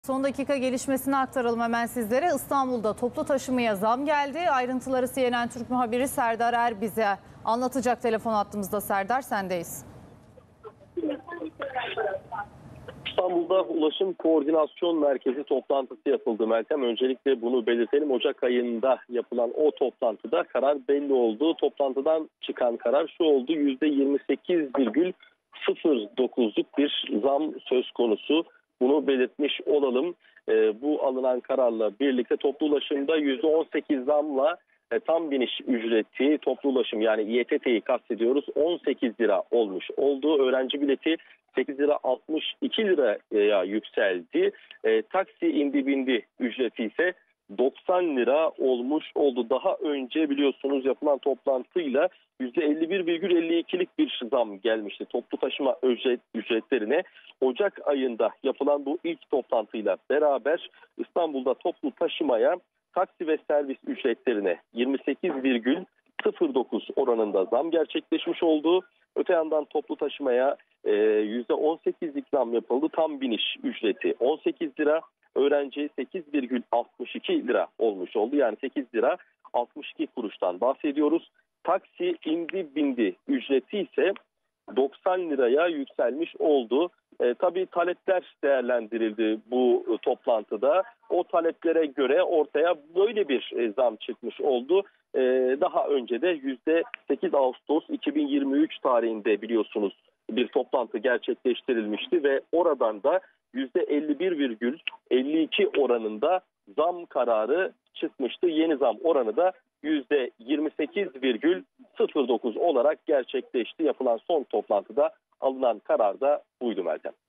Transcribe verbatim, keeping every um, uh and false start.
Son dakika gelişmesini aktaralım hemen sizlere. İstanbul'da toplu taşımaya zam geldi. Ayrıntıları C N N Türk muhabiri Serdar Er bize anlatacak. Telefon hattımızda Serdar, sendeyiz. İstanbul'da Ulaşım Koordinasyon Merkezi toplantısı yapıldı Meltem. Öncelikle bunu belirtelim. Ocak ayında yapılan o toplantıda karar belli oldu. Toplantıdan çıkan karar şu oldu: yüzde yirmi sekiz virgül sıfır dokuzluk bir zam söz konusu. Bunu belirtmiş olalım. E, bu alınan kararla birlikte toplu ulaşımda yüzde on sekiz zamla e, tam biniş ücreti, toplu ulaşım yani İ E T T'yi kastediyoruz, on sekiz lira olmuş oldu. Öğrenci bileti sekiz lira altmış iki liraya yükseldi. E, taksi indi bindi ücreti ise doksan lira olmuş oldu. Daha önce biliyorsunuz yapılan toplantıyla yüzde elli bir virgül elli ikilik bir zam gelmişti toplu taşıma ücret, ücretlerine. Ocak ayında yapılan bu ilk toplantıyla beraber İstanbul'da toplu taşımaya taksi ve servis ücretlerine yirmi sekiz virgül sıfır dokuz oranında zam gerçekleşmiş oldu. Öte yandan toplu taşımaya e, yüzde on sekizlik zam yapıldı. Tam biniş ücreti on sekiz lira, öğrenci sekiz virgül altmış iki lira olmuş oldu. Yani sekiz lira altmış iki kuruştan bahsediyoruz. Taksi indi bindi ücreti ise doksan liraya yükselmiş oldu. E, tabii talepler değerlendirildi bu e, toplantıda. O taleplere göre ortaya böyle bir e, zam çıkmış oldu. E, daha önce de yüzde sekiz Ağustos iki bin yirmi üç tarihinde biliyorsunuz bir toplantı gerçekleştirilmişti ve oradan da yüzde elli bir virgül elli iki oranında zam kararı çıkmıştı. Yeni zam oranı da yüzde yirmi sekiz virgül sıfır dokuz olarak gerçekleşti. Yapılan son toplantıda alınan karar da buydu Meltem.